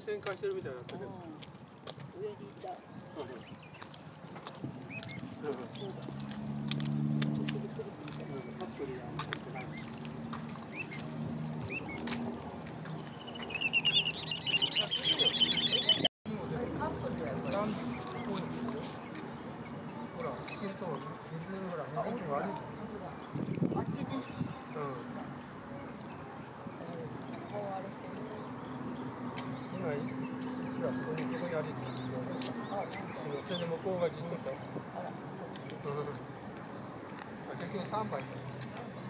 旋回してるみたいになってる。 上にいた。そうだ。カップルが持ってない。 ほら、きちんと水ほら水気が悪い。 あっちに。 今一はそこに歩いてるけど、それで向こうがじっとした。結局3杯。